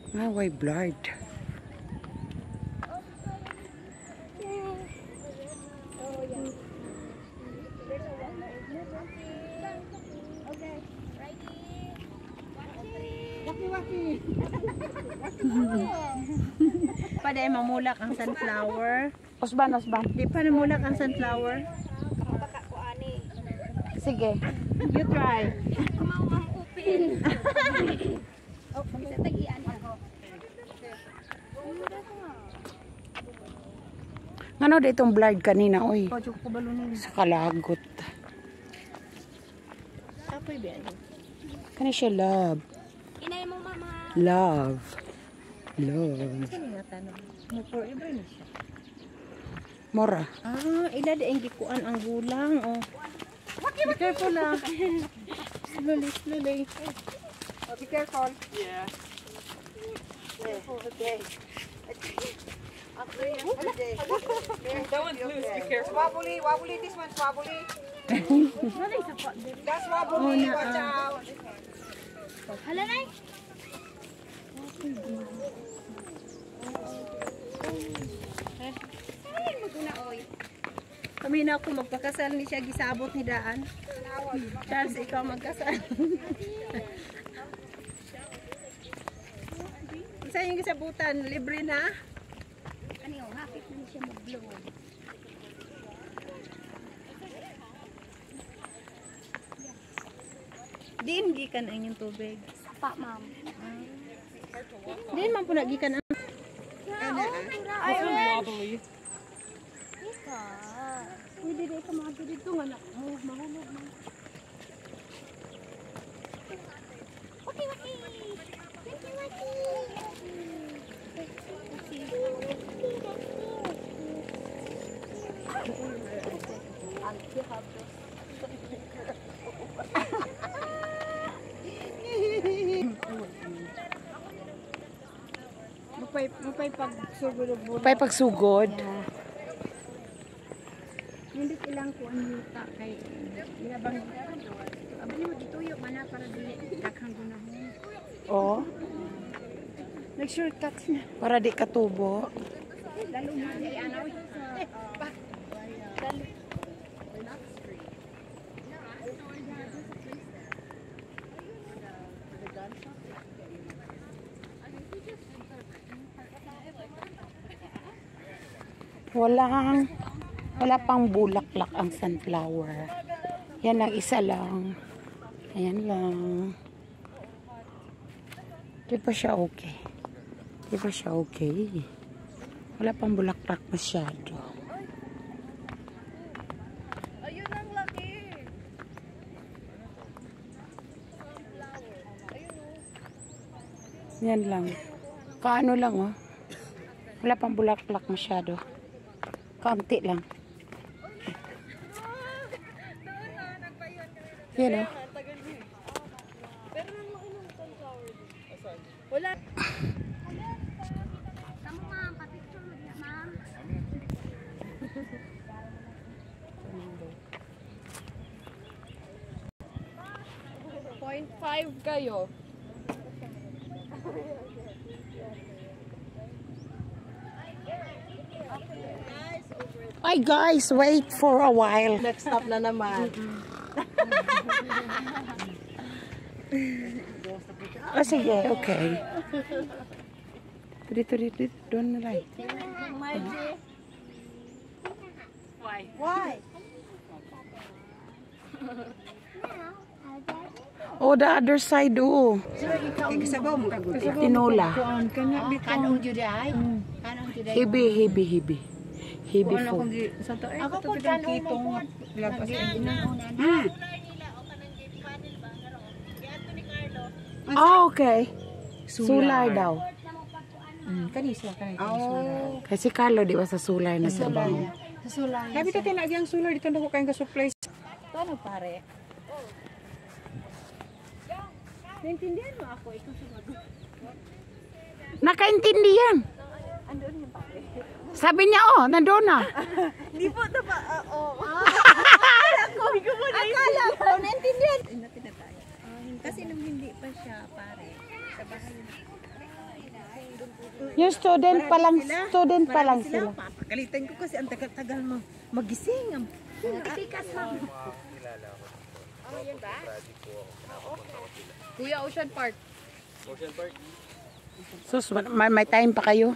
Nga, why blood? Pa di mamulak ang sunflower. Osban. Di pa namulak ang sunflower. Sige. You try. Ano ditong blood kanina, oy? Pwede ko balunin. Sa kalagot. Apoy ba? Kani siya love. Inay mo, mama. Love. Sino nga tanong? Mo forever na siya. Mora. Ila di ang gikuan ang gulang. Oh. Be careful lang. Slowly. Oh, be careful. Yeah. Okay. That one's loose, be careful. Wobbly, this one's wobbly. That's wobbly, watch out. Hala, Nay. Ay, maguna, oy. Kami na ako magpakasal ni siya gisabot ni Daan. Charles, ikaw magkasal. Sa yung gisabutan, libre na. Ano yung hapit na siya mag-blow. Diin gikan ang inyong tubig. Pa, ma'am. Diin man po nagikan ang... This one's wobbly. Pwede di ka mga dito nga na. Mahulog mo. Waki. Mupay pagsugod. Pay pagsugod. Hindi ilang kuan yuta kay ilabang abli mo dituyo mana para dili daghang gunahon. Oh, Nag-shortcut na. para di katubo. Lalo mo ay ano. Wala pang bulaklak ang sunflower. Yan lang, isa lang. Ayan lang. Di pa siya okay. Wala pang bulaklak masyado. Ayun ang laki. Yan lang. Kaano lang, oh. Wala pang bulaklak masyado. Kaunti lang. Yan, oh. Pero nang laki ng sunflower. Wala. Kamu, ma'am. Pa-picture mo niya, ma'am. 0.5 kayo. Ay guys, wait for a while. Next stop na naman. Oh, sige, okay. Dito, doon na lang. Why? Oh, the other side, oh. Tinola. Kanong juday? Kanong juday? Hibi food. Ako po kanong Ah, okay. Sulay daw. Kanisa. Kasi Carlo, di ba sa sulay na trabaho? Sa sulay. Sabi ito tinagi ang solar dito na ko kayong ka-supplies. Ano pare? Naintindihan mo ako, ikaw sumagot. Nakaintindihan. Andun yung pare. Sabi niya, oh, nandun na. Hindi po ito pa, akala ko, naintindihan. Natin na tayo. Kasi nung hindi pa siya, pare, sa bahay na. Yung student pa lang sila. Papakalitan ko kasi ang tagal-tagal mo magising. Tikas, ma'am. Kuya, Ocean Park. Sus, may time pa kayo.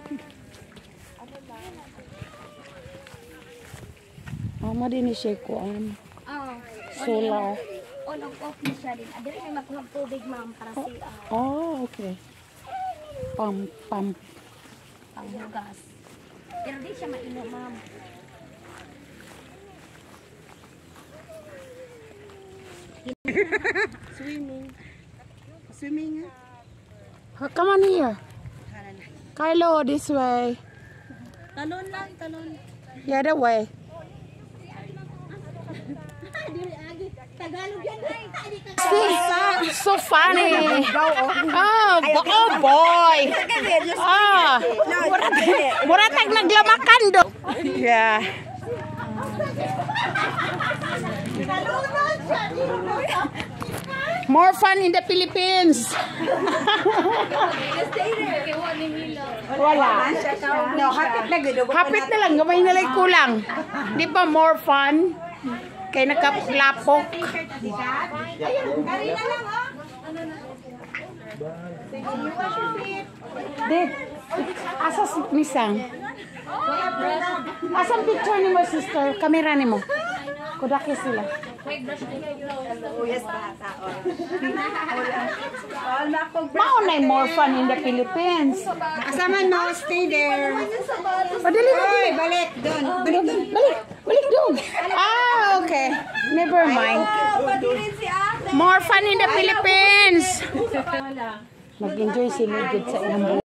Mo din siya kuan. Solar. On and off na siya din. Adili may makuha tubig, ma'am, para sila. Oh, okay. Pump. Panghugas. Pero di siya mainom, ma'am. Swimming. Come on here. Kylo, this way. Talon lang, talon. The other way. Tagalog yan, ay. So funny. Oh boy. Muratag naglamakan do. Yeah. More fun in the Philippines. Wala. No, hapit na gid. Hapit na lang, gamay na lang kulang. Di ba more fun? Kay nakaplapok. Di, asas misang. Asang picture ni mo, sister? Kamera ni mo. Kudaki sila. Maunay more fun in the Philippines. Asaman no, stay there. Padali, Oy, balik doon. Balik doon. Ah, okay. Never mind. More fun in the Philippines. Mag-enjoy si Ligid sa iyang